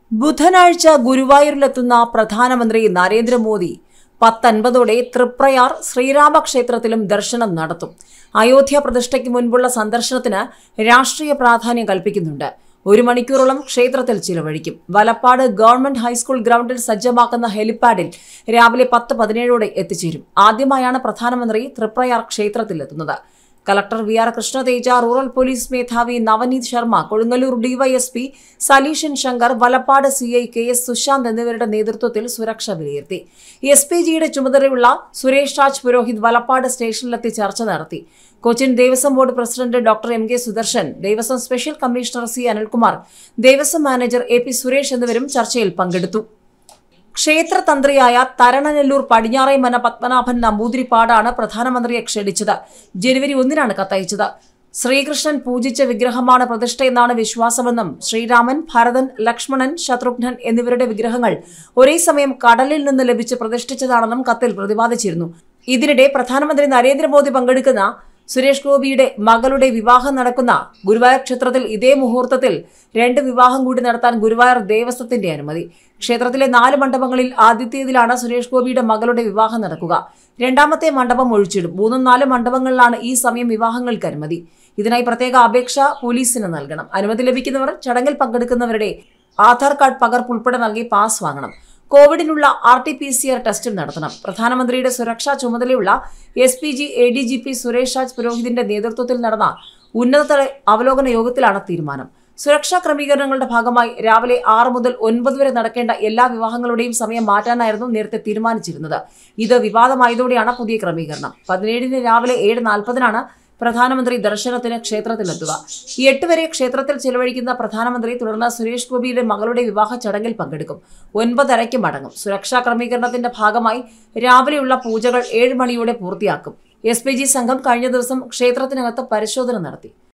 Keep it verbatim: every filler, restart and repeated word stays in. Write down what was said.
ബുധനാഴ്ച ഗുരുവായൂരിലെത്തുന്ന പ്രധാനമന്ത്രി നരേന്ദ്രമോദി പത്തൊൻപതോടെ തൃപ്രയാർ ശ്രീരാമക്ഷേത്രത്തിലും ദർശനം നടത്തും. അയോധ്യ പ്രതിഷ്ഠയ്ക്ക് മുൻപുള്ള സന്ദർശനത്തിന് രാഷ്ട്രീയ പ്രാധാന്യം കൽപ്പിക്കുന്നുണ്ട്. ഒരു മണിക്കൂറോളം ക്ഷേത്രത്തിൽ ചിലവഴിക്കും. വലപ്പാട് ഗവൺമെന്റ് ഹൈസ്കൂൾ ഗ്രൗണ്ടിൽ സജ്ജമാക്കുന്ന ഹെലിപ്പാഡിൽ രാവിലെ പത്ത് പതിനേഴോടെ എത്തിച്ചേരും. ആദ്യമായാണ് പ്രധാനമന്ത്രി തൃപ്രയാർ ക്ഷേത്രത്തിലെത്തുന്നത്. Collector V R Krishnateja, rural police മേധാവി Navneet Sharma, Kodungallur DYSP Saleeshan Shankar, Valappad C I K S Sushanth എന്നിവരുടെ നേതൃത്വത്തിൽ സുരക്ഷ വിലയിരുത്തി. എസ് പി ജിയുടെ ചുമതലയുള്ള സുരേഷ് രാജ് പുരോഹിത് വലപ്പാട് സ്റ്റേഷനിലെത്തി ചർച്ച നടത്തി. Cochin Devaswom board president doctor M K Sudarshan, Devaswom special commissioner C Anilkumar, Devaswom manager A P Suresh എന്നിവരും ചർച്ചയിൽ പങ്കെടുത്തു. ക്ഷേത്രതന്ത്രിയായ തരണനെല്ലൂർ പടിഞ്ഞാറേമന പത്മനാഭൻ നമ്പൂതിരിപ്പാടാണ് പ്രധാനമന്ത്രിയെ ക്ഷണിച്ചത്. ജനുവരി ഒന്നിനാണ് കത്തയച്ചത്. ശ്രീകൃഷ്ണൻ പൂജിച്ച വിഗ്രഹമാണ് പ്രതിഷ്ഠയെന്നാണ് വിശ്വാസമെന്നും ശ്രീരാമൻ, ഭരതൻ, ലക്ഷ്മണൻ, ശത്രുഘ്നൻ എന്നിവരുടെ വിഗ്രഹങ്ങൾ ഒരേ സമയം കടലിൽ നിന്ന് ലഭിച്ച് പ്രതിഷ്ഠിച്ചതാണെന്നും കത്തിൽ പ്രതിപാദിച്ചിരുന്നു. ഇതിനിടെ പ്രധാനമന്ത്രി നരേന്ദ്രമോദി പങ്കെടുക്കുന്ന സുരേഷ് ഗോപിയുടെ മകളുടെ വിവാഹം നടക്കുന്ന ഗുരുവായൂർ ക്ഷേത്രത്തിൽ ഇതേ മുഹൂർത്തത്തിൽ രണ്ട് വിവാഹം കൂടി നടത്താൻ ഗുരുവായൂർ ദേവസ്വത്തിന്റെ അനുമതി. ക്ഷേത്രത്തിലെ നാല് മണ്ഡപങ്ങളിൽ ആദ്യത്തേതിലാണ് സുരേഷ് ഗോപിയുടെ മകളുടെ വിവാഹം നടക്കുക. രണ്ടാമത്തെ മണ്ഡപം ഒഴിച്ചിടും. മൂന്നും നാലും മണ്ഡപങ്ങളിലാണ് ഈ സമയം വിവാഹങ്ങൾക്ക് അനുമതി. ഇതിനായി പ്രത്യേക അപേക്ഷ പോലീസിന് നൽകണം. അനുമതി ലഭിക്കുന്നവർ ചടങ്ങിൽ പങ്കെടുക്കുന്നവരുടെ ആധാർ കാർഡ് പകർപ്പ് ഉൾപ്പെടെ നൽകി പാസ് വാങ്ങണം. കോവിഡിനുള്ള R T P C R ടെസ്റ്റും നടത്തണം. പ്രധാനമന്ത്രിയുടെ സുരക്ഷാ ചുമതലയുള്ള S P G A D G P Suresh Raj പുരോഹിതിന്റെ നേതൃത്വത്തിൽ നടന്ന ഉന്നതതല അവലോകന യോഗത്തിലാണ് തീരുമാനം. സുരക്ഷാ ക്രമീകരണങ്ങളുടെ ഭാഗമായി രാവിലെ ആറ് മുതൽ ഒൻപത് വരെ നടക്കേണ്ട എല്ലാ വിവാഹങ്ങളുടെയും സമയം മാറ്റാനായിരുന്നു നേരത്തെ തീരുമാനിച്ചിരുന്നത്. ഇത് വിവാദമായതോടെയാണ് പുതിയ ക്രമീകരണം. പതിനേഴിന് രാവിലെ ഏഴ് നാൽപ്പതിനാണ് പ്രധാനമന്ത്രി ദർശനത്തിന് ക്ഷേത്രത്തിലെത്തുക. ഈ എട്ട് വരെ ക്ഷേത്രത്തിൽ ചെലവഴിക്കുന്ന പ്രധാനമന്ത്രി തുടർന്ന് സുരേഷ് ഗോപിയുടെ മകളുടെ വിവാഹ ചടങ്ങിൽ പങ്കെടുക്കും. ഒൻപതരയ്ക്ക് മടങ്ങും. സുരക്ഷാ ക്രമീകരണത്തിന്റെ ഭാഗമായി രാവിലെയുള്ള പൂജകൾ ഏഴ് മണിയോടെ പൂർത്തിയാക്കും. എസ് പി ജി സംഘം കഴിഞ്ഞ ദിവസം ക്ഷേത്രത്തിനകത്ത് പരിശോധന നടത്തി.